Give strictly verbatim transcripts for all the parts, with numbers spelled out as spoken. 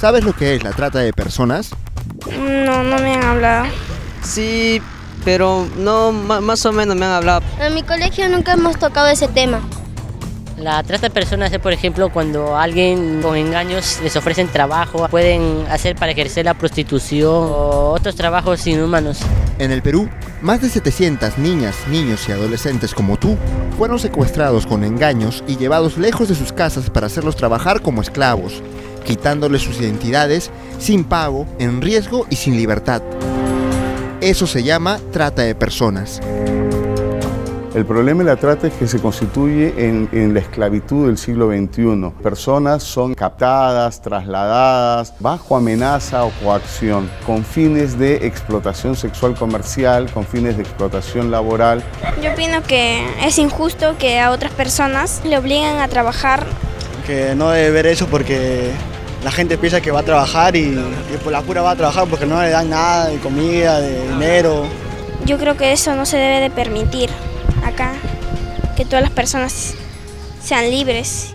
¿Sabes lo que es la trata de personas? No, no me han hablado. Sí, pero no, más o menos me han hablado. En mi colegio nunca hemos tocado ese tema. La trata de personas es, por ejemplo, cuando a alguien con engaños les ofrecen trabajo, pueden hacer para ejercer la prostitución o otros trabajos inhumanos. En el Perú, más de setecientas niñas, niños y adolescentes como tú fueron secuestrados con engaños y llevados lejos de sus casas para hacerlos trabajar como esclavos, quitándoles sus identidades, sin pago, en riesgo y sin libertad. Eso se llama trata de personas. El problema de la trata es que se constituye en, en la esclavitud del siglo veintiuno. Personas son captadas, trasladadas, bajo amenaza o coacción, con fines de explotación sexual comercial, con fines de explotación laboral. Yo opino que es injusto que a otras personas le obliguen a trabajar. Que no debe ver eso porque la gente piensa que va a trabajar y, y por la pura va a trabajar porque no le dan nada de comida, de dinero. Yo creo que eso no se debe de permitir acá, que todas las personas sean libres.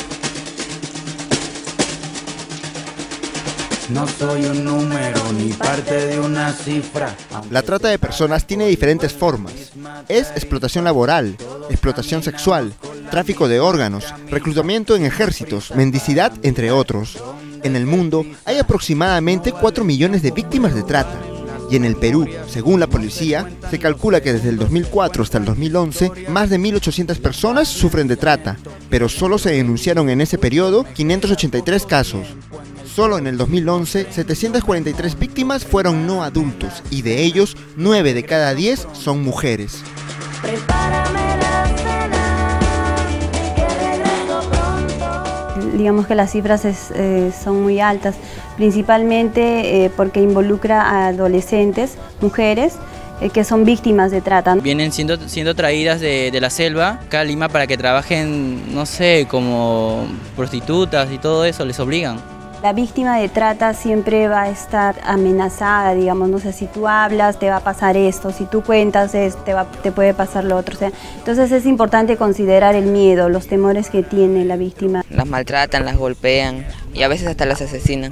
No soy un número ni parte de una cifra. La trata de personas tiene diferentes formas. Es explotación laboral, explotación sexual, tráfico de órganos, reclutamiento en ejércitos, mendicidad, entre otros. En el mundo hay aproximadamente cuatro millones de víctimas de trata. Y en el Perú, según la policía, se calcula que desde el dos mil cuatro hasta el dos mil once, más de mil ochocientas personas sufren de trata, pero solo se denunciaron en ese periodo quinientos ochenta y tres casos. Solo en el dos mil once, setecientas cuarenta y tres víctimas fueron no adultos, y de ellos, nueve de cada diez son mujeres. Digamos que las cifras es, eh, son muy altas, principalmente eh, porque involucra a adolescentes, mujeres, eh, que son víctimas de trata. Vienen siendo, siendo traídas de, de la selva acá a Lima para que trabajen, no sé, como prostitutas y todo eso, les obligan. La víctima de trata siempre va a estar amenazada, digamos, no sé, si tú hablas te va a pasar esto, si tú cuentas esto, te, va, te puede pasar lo otro. O sea, entonces es importante considerar el miedo, los temores que tiene la víctima. Las maltratan, las golpean y a veces hasta las asesinan.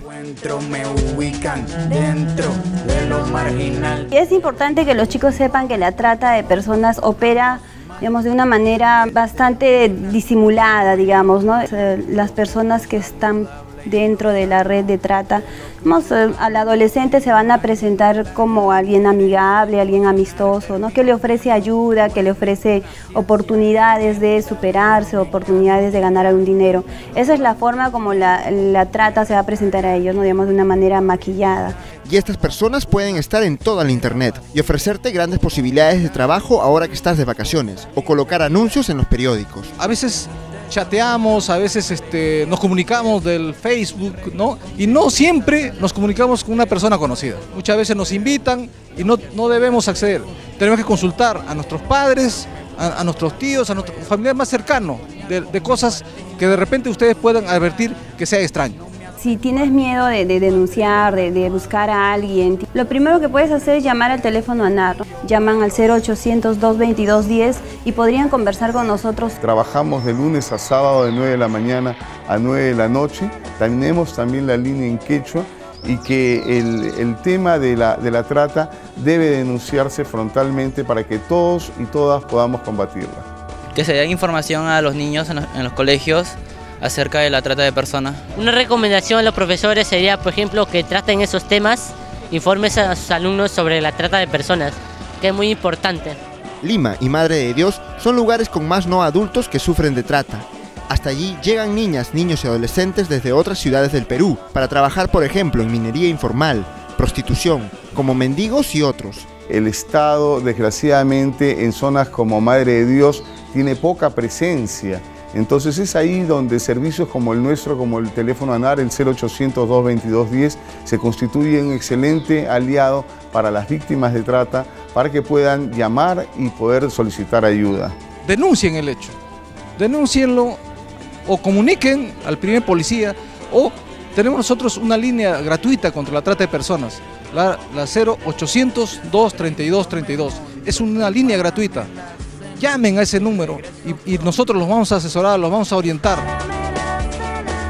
Y es importante que los chicos sepan que la trata de personas opera, digamos, de una manera bastante disimulada, digamos, ¿no? Las personas que están dentro de la red de trata, vamos, al adolescente se van a presentar como alguien amigable, alguien amistoso, ¿no? Que le ofrece ayuda, que le ofrece oportunidades de superarse, oportunidades de ganar algún dinero. Esa es la forma como la, la trata se va a presentar a ellos, ¿no? Digamos, de una manera maquillada. Y estas personas pueden estar en toda la internet y ofrecerte grandes posibilidades de trabajo ahora que estás de vacaciones, o colocar anuncios en los periódicos. A veces chateamos, a veces este, nos comunicamos del Facebook, ¿no? Y no siempre nos comunicamos con una persona conocida. Muchas veces nos invitan y no, no debemos acceder. Tenemos que consultar a nuestros padres, a, a nuestros tíos, a nuestros familiares más cercanos, de, de cosas que de repente ustedes puedan advertir que sea extraño. Si tienes miedo de, de denunciar, de, de buscar a alguien, lo primero que puedes hacer es llamar al teléfono ANAR. Llaman al cero ochocientos, dos veintidós, diez y podrían conversar con nosotros. Trabajamos de lunes a sábado de nueve de la mañana a nueve de la noche. Tenemos también la línea en quechua y que el, el tema de la, de la trata debe denunciarse frontalmente para que todos y todas podamos combatirla. Que se dé información a los niños en los, en los colegios acerca de la trata de personas. Una recomendación a los profesores sería, por ejemplo, que traten esos temas, informes a sus alumnos sobre la trata de personas, que es muy importante. Lima y Madre de Dios son lugares con más no adultos que sufren de trata. Hasta allí llegan niñas, niños y adolescentes desde otras ciudades del Perú para trabajar, por ejemplo, en minería informal, prostitución, como mendigos y otros. El Estado, desgraciadamente, en zonas como Madre de Dios, tiene poca presencia. Entonces es ahí donde servicios como el nuestro, como el teléfono ANAR, el cero ochocientos, dos veintidós, diez, se constituye un excelente aliado para las víctimas de trata, para que puedan llamar y poder solicitar ayuda. Denuncien el hecho, denúncienlo o comuniquen al primer policía, o tenemos nosotros una línea gratuita contra la trata de personas, la, la cero ochocientos, dos treinta y dos, treinta y dos, es una línea gratuita. Llamen a ese número y, y nosotros los vamos a asesorar, los vamos a orientar.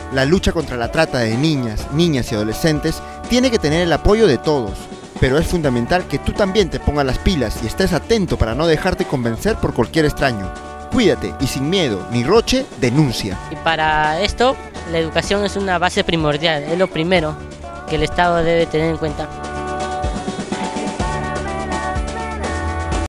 La lucha contra la trata de niñas, niñas y adolescentes tiene que tener el apoyo de todos, pero es fundamental que tú también te pongas las pilas y estés atento para no dejarte convencer por cualquier extraño. Cuídate y sin miedo ni roche, denuncia. Y para esto, la educación es una base primordial, es lo primero que el Estado debe tener en cuenta.